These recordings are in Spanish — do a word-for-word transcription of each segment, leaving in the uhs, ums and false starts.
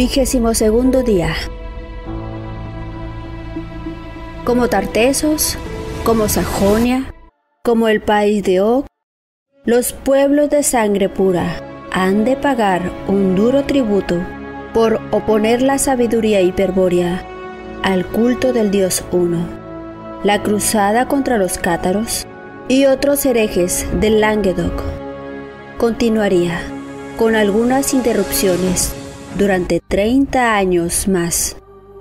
Vigésimo segundo día. Como Tartesos, como Sajonia, como el país de Og, los pueblos de sangre pura han de pagar un duro tributo por oponer la sabiduría hiperbórea al culto del Dios uno. La cruzada contra los cátaros y otros herejes del Languedoc continuaría, con algunas interrupciones, durante treinta años más.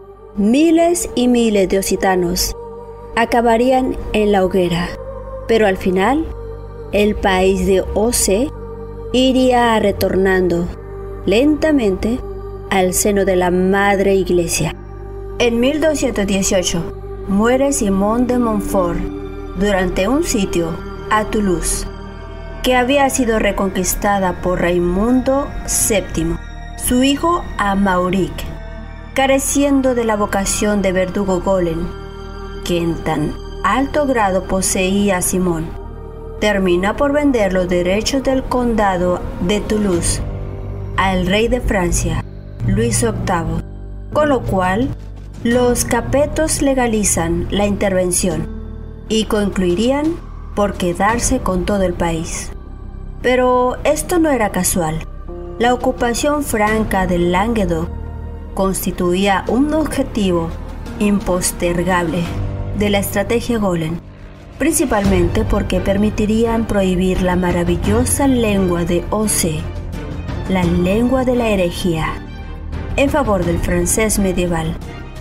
Miles y miles de occitanos acabarían en la hoguera, pero al final el país de Oce iría retornando lentamente al seno de la Madre Iglesia. En mil doscientos dieciocho muere Simón de Montfort durante un sitio a Toulouse, que había sido reconquistada por Raimundo séptimo, su hijo Amalric, careciendo de la vocación de verdugo golem que en tan alto grado poseía Simón. Termina por vender los derechos del condado de Toulouse al rey de Francia, Luis octavo, con lo cual los capetos legalizan la intervención y concluirían por quedarse con todo el país. Pero esto no era casual. La ocupación franca del Languedoc constituía un objetivo impostergable de la estrategia golem, principalmente porque permitirían prohibir la maravillosa lengua de Oce, la lengua de la herejía, en favor del francés medieval,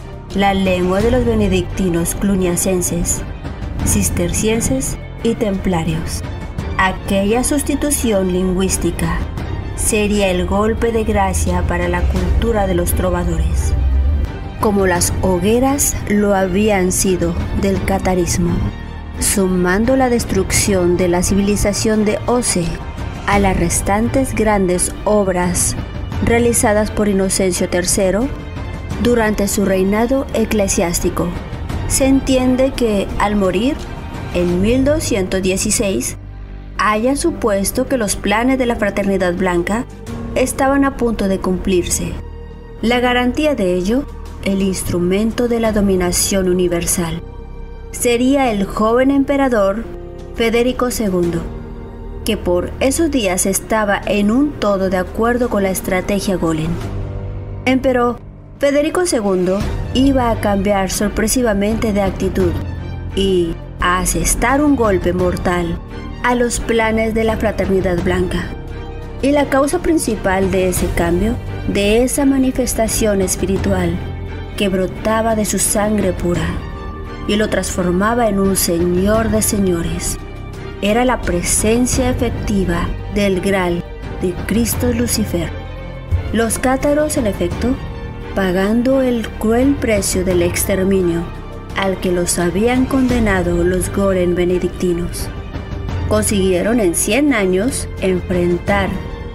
la lengua de los benedictinos cluniacenses, cistercienses y templarios. Aquella sustitución lingüística sería el golpe de gracia para la cultura de los trovadores, como las hogueras lo habían sido del catarismo, sumando la destrucción de la civilización de Oce a las restantes grandes obras realizadas por Inocencio tercero durante su reinado eclesiástico. Se entiende que al morir en mil doscientos dieciséis haya supuesto que los planes de la Fraternidad Blanca estaban a punto de cumplirse. La garantía de ello, el instrumento de la dominación universal, sería el joven emperador Federico segundo, que por esos días estaba en un todo de acuerdo con la estrategia golem. Empero Federico segundo iba a cambiar sorpresivamente de actitud y a asestar un golpe mortal a los planes de la Fraternidad Blanca. Y la causa principal de ese cambio, de esa manifestación espiritual que brotaba de su sangre pura y lo transformaba en un señor de señores, era la presencia efectiva del Graal de Cristo Lucifer. Los cátaros, en efecto, pagando el cruel precio del exterminio al que los habían condenado los golem benedictinos, consiguieron en cien años enfrentar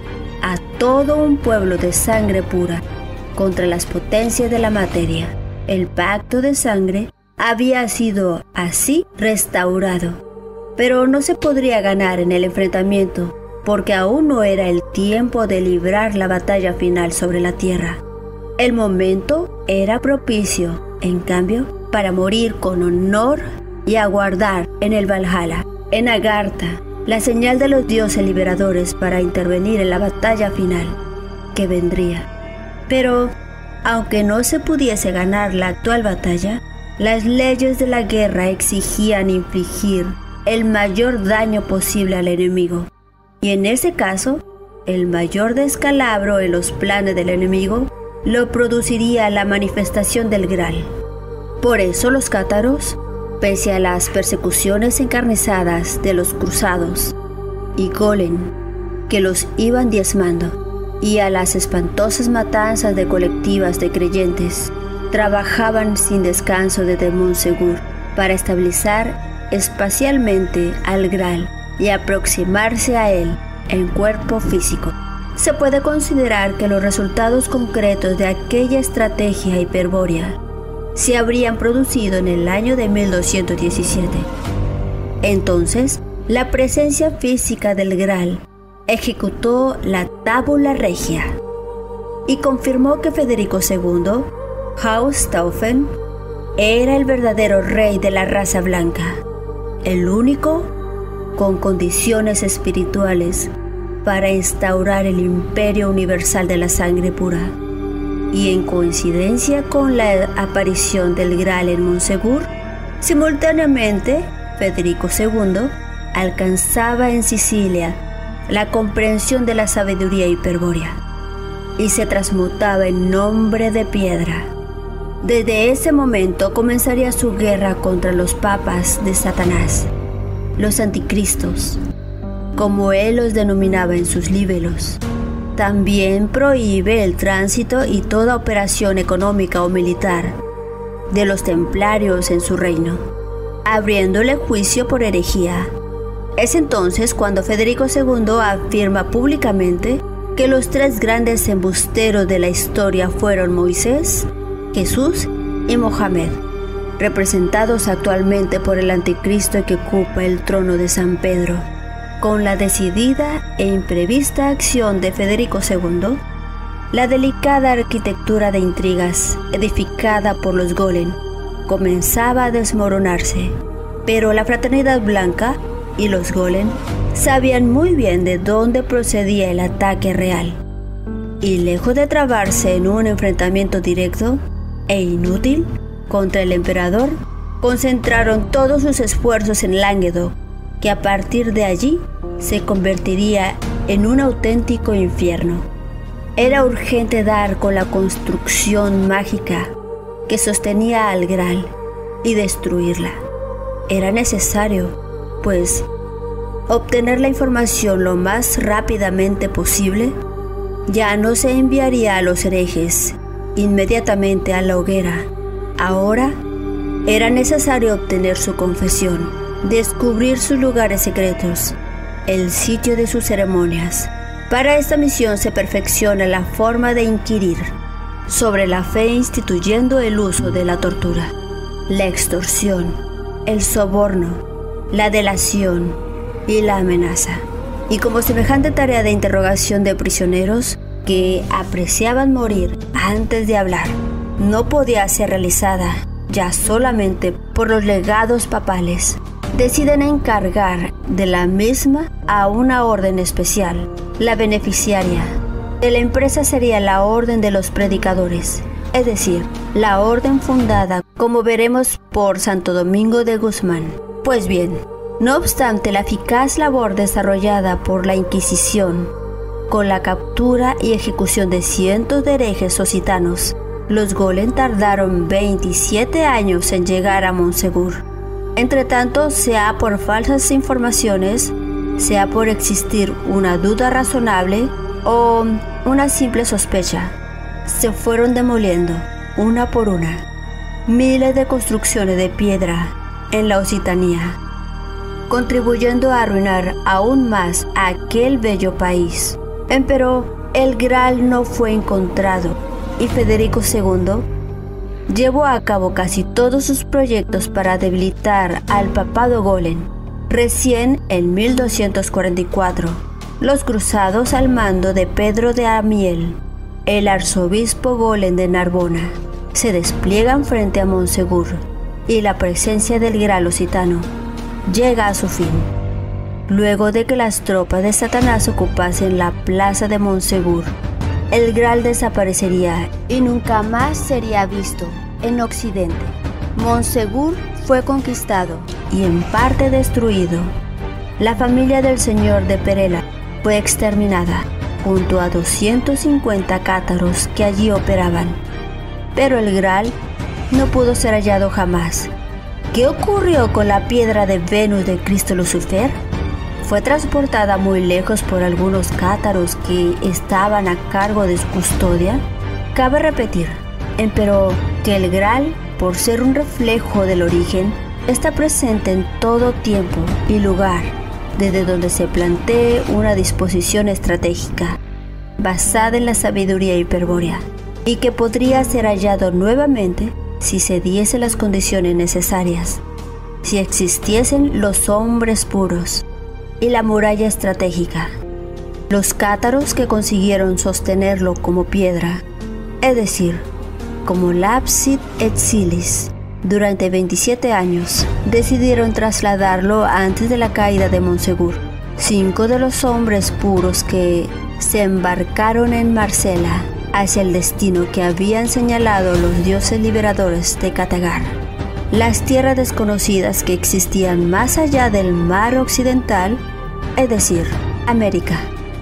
a todo un pueblo de sangre pura contra las potencias de la materia. El pacto de sangre había sido así restaurado, pero no se podría ganar en el enfrentamiento porque aún no era el tiempo de librar la batalla final sobre la tierra. El momento era propicio, en cambio, para morir con honor y aguardar en el Valhalla, en Agartha, la señal de los dioses liberadores para intervenir en la batalla final que vendría. Pero, aunque no se pudiese ganar la actual batalla, las leyes de la guerra exigían infligir el mayor daño posible al enemigo, y en ese caso, el mayor descalabro en los planes del enemigo lo produciría la manifestación del Graal. Por eso los cátaros, pese a las persecuciones encarnizadas de los cruzados y golem que los iban diezmando, y a las espantosas matanzas de colectivas de creyentes, trabajaban sin descanso desde Montsegur para estabilizar espacialmente al Graal y aproximarse a él en cuerpo físico. Se puede considerar que los resultados concretos de aquella estrategia hiperbórea se habrían producido en el año de mil doscientos diecisiete. Entonces, la presencia física del Graal ejecutó la tábula regia. y confirmó que Federico segundo, Hohenstaufen, era el verdadero rey de la raza blanca, el único con condiciones espirituales para instaurar el imperio universal de la sangre pura. Y en coincidencia con la aparición del Graal en Monsegur, simultáneamente Federico segundo alcanzaba en Sicilia la comprensión de la sabiduría hiperbórea y se transmutaba en hombre de piedra. Desde ese momento comenzaría su guerra contra los papas de Satanás, los anticristos, como él los denominaba en sus libelos. También prohíbe el tránsito y toda operación económica o militar de los templarios en su reino, abriéndole juicio por herejía. Es entonces cuando Federico segundo afirma públicamente que los tres grandes embusteros de la historia fueron Moisés, Jesús y Mohamed, representados actualmente por el anticristo que ocupa el trono de San Pedro. Con la decidida e imprevista acción de Federico segundo, la delicada arquitectura de intrigas edificada por los Golem comenzaba a desmoronarse, pero la Fraternidad Blanca y los Golem sabían muy bien de dónde procedía el ataque real, y lejos de trabarse en un enfrentamiento directo e inútil contra el emperador, concentraron todos sus esfuerzos en Languedoc, que a partir de allí se convertiría en un auténtico infierno. Era urgente dar con la construcción mágica que sostenía al Graal y destruirla. Era necesario, pues, obtener la información lo más rápidamente posible. Ya no se enviaría a los herejes inmediatamente a la hoguera. Ahora era necesario obtener su confesión, descubrir sus lugares secretos, el sitio de sus ceremonias. Para esta misión se perfecciona la forma de inquirir sobre la fe instituyendo el uso de la tortura, la extorsión, el soborno, la delación y la amenaza. Y como semejante tarea de interrogación de prisioneros que apreciaban morir antes de hablar no podía ser realizada ya solamente por los legados papales, deciden encargar de la misma a una orden especial. La beneficiaria de la empresa sería la Orden de los Predicadores, es decir, la orden fundada, como veremos, por Santo Domingo de Guzmán. Pues bien, no obstante la eficaz labor desarrollada por la Inquisición, con la captura y ejecución de cientos de herejes occitanos, los Golem tardaron veintisiete años en llegar a Monsegur. Entretanto, sea por falsas informaciones, sea por existir una duda razonable o una simple sospecha, se fueron demoliendo, una por una, miles de construcciones de piedra en la Occitania, contribuyendo a arruinar aún más a aquel bello país. Empero, el Graal no fue encontrado y Federico segundo llevó a cabo casi todos sus proyectos para debilitar al papado Golem. Recién en mil doscientos cuarenta y cuatro, los cruzados al mando de Pedro de Amiel, el arzobispo Golem de Narbona, se despliegan frente a Monsegur y la presencia del Graal occitano llega a su fin. Luego de que las tropas de Satanás ocupasen la plaza de Monsegur, el Graal desaparecería y nunca más sería visto en Occidente. Monsegur fue conquistado y en parte destruido. La familia del señor de Perela fue exterminada, junto a doscientos cincuenta cátaros que allí operaban. Pero el Graal no pudo ser hallado jamás. ¿Qué ocurrió con la piedra de Venus de Cristo Lucifer? Fue transportada muy lejos por algunos cátaros que estaban a cargo de su custodia. Cabe repetir, empero, que el Graal, por ser un reflejo del origen, está presente en todo tiempo y lugar, desde donde se plantee una disposición estratégica basada en la sabiduría hiperbórea, y que podría ser hallado nuevamente si se diesen las condiciones necesarias, si existiesen los hombres puros y la muralla estratégica. los cátaros que consiguieron sostenerlo como piedra, es decir, como lapsit exilis, durante veintisiete años, decidieron trasladarlo antes de la caída de Monsegur. Cinco de los hombres puros que se embarcaron en Marsella hacia el destino que habían señalado los dioses liberadores de Katagar, las tierras desconocidas que existían más allá del mar occidental, es decir, América.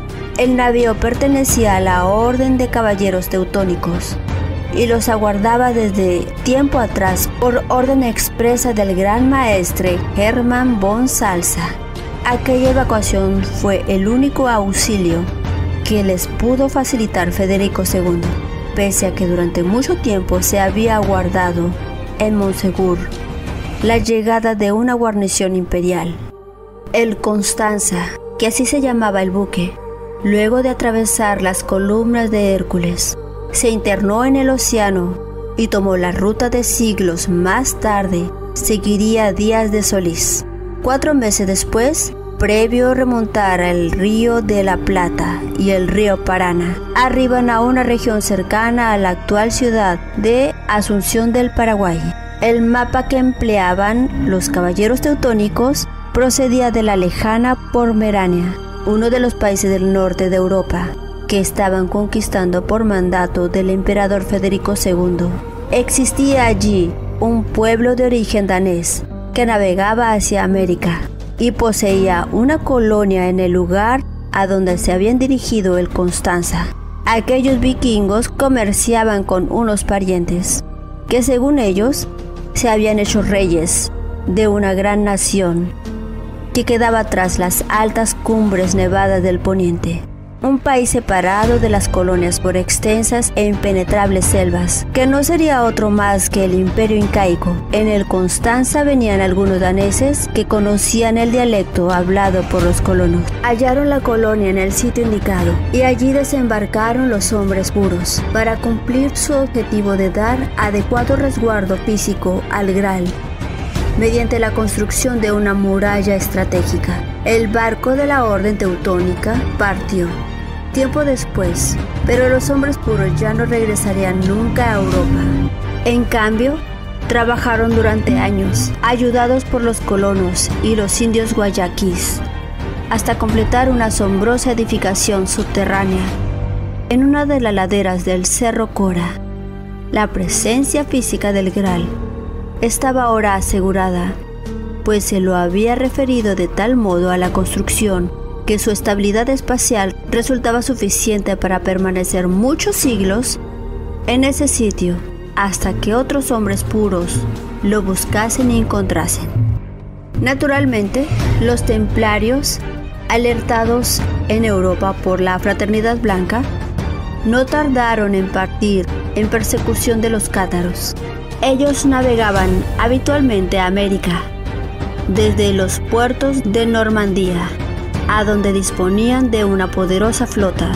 El navío pertenecía a la Orden de Caballeros Teutónicos y los aguardaba desde tiempo atrás por orden expresa del gran maestre Hermann von Salza. Aquella evacuación fue el único auxilio que les pudo facilitar Federico segundo, pese a que durante mucho tiempo se había aguardado en Monsegur la llegada de una guarnición imperial. El Constanza, que así se llamaba el buque, luego de atravesar las columnas de Hércules, se internó en el océano y tomó la ruta de siglos más tarde seguiría Díaz de Solís. Cuatro meses después, previo remontar el río de la Plata y el río Paraná, arriban a una región cercana a la actual ciudad de Asunción del Paraguay. El mapa que empleaban los caballeros teutónicos procedía de la lejana Pomerania, uno de los países del norte de Europa, que estaban conquistando por mandato del emperador Federico segundo. Existía allí un pueblo de origen danés que navegaba hacia América y poseía una colonia en el lugar a donde se habían dirigido el Constanza. Aquellos vikingos comerciaban con unos parientes que, según ellos, se habían hecho reyes de una gran nación que quedaba tras las altas cumbres nevadas del poniente, un país separado de las colonias por extensas e impenetrables selvas, que no sería otro más que el imperio incaico. En el Constanza venían algunos daneses que conocían el dialecto hablado por los colonos. Hallaron la colonia en el sitio indicado y allí desembarcaron los hombres puros para cumplir su objetivo de dar adecuado resguardo físico al Graal mediante la construcción de una muralla estratégica. El barco de la Orden Teutónica partió tiempo después, pero los hombres puros ya no regresarían nunca a Europa. En cambio, trabajaron durante años, ayudados por los colonos y los indios guayaquís, hasta completar una asombrosa edificación subterránea en una de las laderas del Cerro Cora. La presencia física del Graal estaba ahora asegurada, pues se lo había referido de tal modo a la construcción que su estabilidad espacial resultaba suficiente para permanecer muchos siglos en ese sitio hasta que otros hombres puros lo buscasen y encontrasen. Naturalmente, los templarios, alertados en Europa por la Fraternidad Blanca, no tardaron en partir en persecución de los cátaros. Ellos navegaban habitualmente a América desde los puertos de Normandía, a donde disponían de una poderosa flota,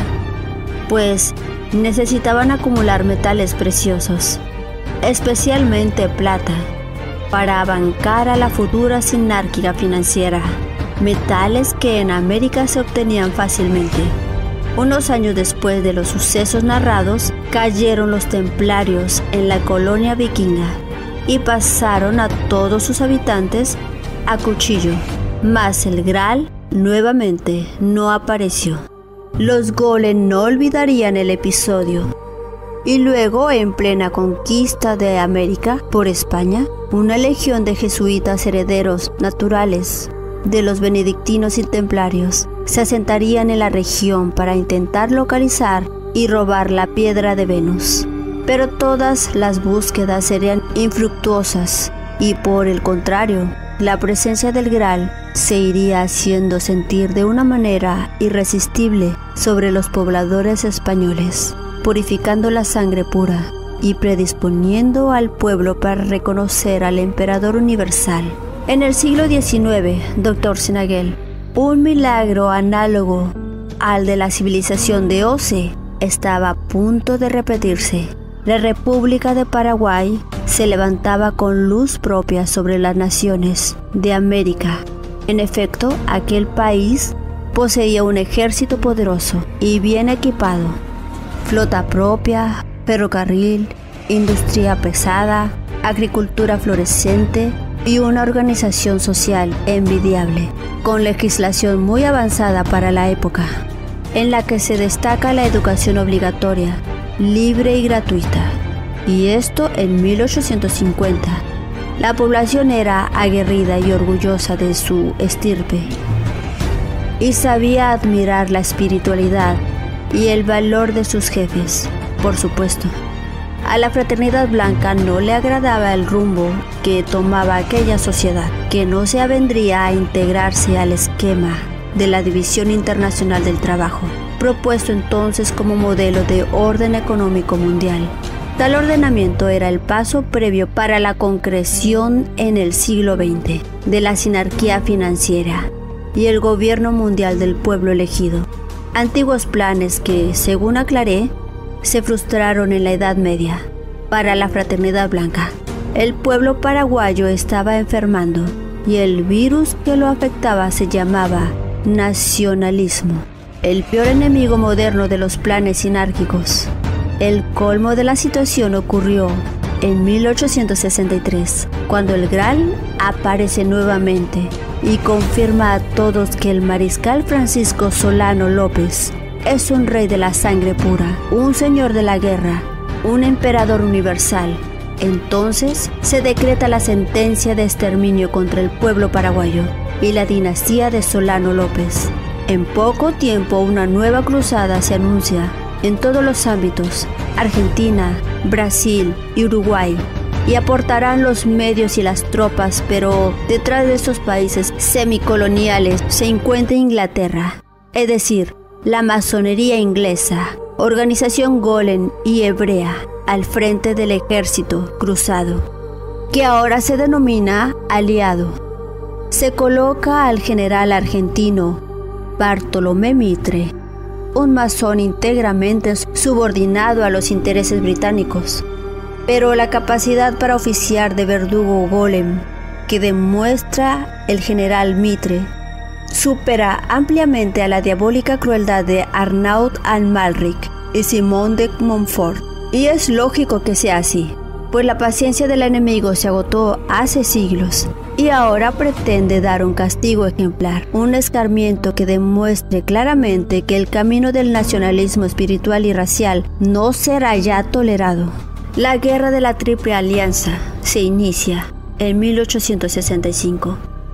pues necesitaban acumular metales preciosos, especialmente plata, para bancar a la futura sinárquica financiera, metales que en América se obtenían fácilmente. Unos años después de los sucesos narrados, cayeron los templarios en la colonia vikinga y pasaron a todos sus habitantes a cuchillo, mas el Graal nuevamente no apareció. Los Golem no olvidarían el episodio. Y luego, en plena conquista de América por España, una legión de jesuitas herederos naturales de los benedictinos y templarios se asentarían en la región para intentar localizar y robar la piedra de Venus. Pero todas las búsquedas serían infructuosas y, por el contrario, la presencia del Graal se iría haciendo sentir de una manera irresistible sobre los pobladores españoles, purificando la sangre pura y predisponiendo al pueblo para reconocer al emperador universal. En el siglo diecinueve, doctor Sinagel, un milagro análogo al de la civilización de Ose estaba a punto de repetirse. La República de Paraguay se levantaba con luz propia sobre las naciones de América. En efecto, aquel país Poseía un ejército poderoso y bien equipado, flota propia, ferrocarril, industria pesada, agricultura florescente y una organización social envidiable, con legislación muy avanzada para la época, en la que se destaca la educación obligatoria, libre y gratuita. Y esto en mil ochocientos cincuenta. La población era aguerrida y orgullosa de su estirpe, y sabía admirar la espiritualidad y el valor de sus jefes, por supuesto. A la Fraternidad Blanca no le agradaba el rumbo que tomaba aquella sociedad, que no se avendría a integrarse al esquema de la División Internacional del Trabajo, propuesto entonces como modelo de orden económico mundial. Tal ordenamiento era el paso previo para la concreción en el siglo veinte de la sinarquía financiera y el gobierno mundial del pueblo elegido. Antiguos planes que, según aclaré, se frustraron en la Edad Media. Para la Fraternidad Blanca, el pueblo paraguayo estaba enfermando y el virus que lo afectaba se llamaba nacionalismo, el peor enemigo moderno de los planes sinárquicos. El colmo de la situación ocurrió en mil ochocientos sesenta y tres, cuando el Gral aparece nuevamente y confirma a todos que el mariscal Francisco Solano López es un rey de la sangre pura, un señor de la guerra, un emperador universal. Entonces se decreta la sentencia de exterminio contra el pueblo paraguayo y la dinastía de Solano López. En poco tiempo una nueva cruzada se anuncia en todos los ámbitos, Argentina, Brasil y Uruguay, y aportarán los medios y las tropas, pero detrás de estos países semicoloniales se encuentra Inglaterra, es decir, la masonería inglesa, organización golem y hebrea, al frente del ejército cruzado, que ahora se denomina aliado. Se coloca al general argentino Bartolomé Mitre, un masón íntegramente subordinado a los intereses británicos, pero la capacidad para oficiar de verdugo golem que demuestra el general Mitre supera ampliamente a la diabólica crueldad de Arnaud Amalric y Simón de Montfort. Y es lógico que sea así, pues la paciencia del enemigo se agotó hace siglos y ahora pretende dar un castigo ejemplar, un escarmiento que demuestre claramente que el camino del nacionalismo espiritual y racial no será ya tolerado. La guerra de la Triple Alianza se inicia en mil ochocientos sesenta y cinco.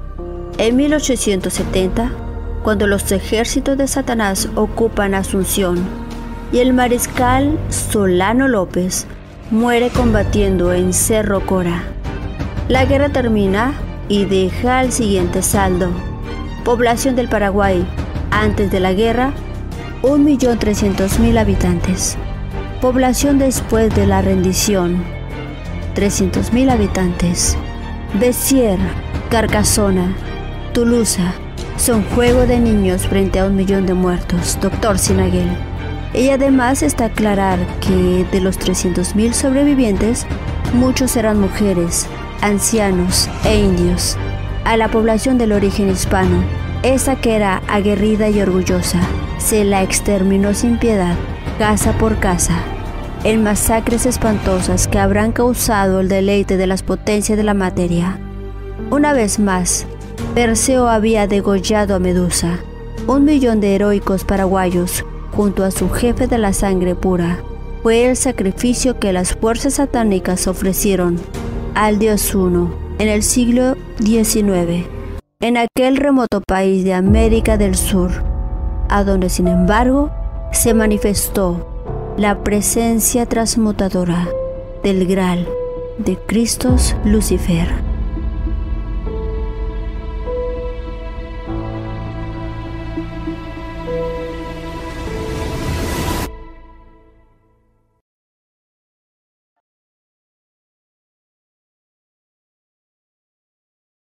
En mil ochocientos setenta, cuando los ejércitos de Satanás ocupan Asunción y el mariscal Solano López muere combatiendo en Cerro Cora. La guerra termina y deja el siguiente saldo. Población del Paraguay, antes de la guerra, un millón trescientos mil habitantes. Población después de la rendición, trescientos mil habitantes. Béziers, Carcasona, Tulusa, son juego de niños frente a un millón de muertos, doctor Sinaguel. Y además está aclarar que de los trescientos mil sobrevivientes, muchos eran mujeres, ancianos e indios. A la población del origen hispano, esa que era aguerrida y orgullosa, se la exterminó sin piedad, casa por casa, en masacres espantosas que habrán causado el deleite de las potencias de la materia. Una vez más, Perseo había degollado a Medusa. Un millón de heroicos paraguayos, junto a su jefe de la sangre pura, fue el sacrificio que las fuerzas satánicas ofrecieron al Dios Uno en el siglo diecinueve, en aquel remoto país de América del Sur, a donde sin embargo se manifestó la presencia transmutadora del Gral de Christos Lucifer.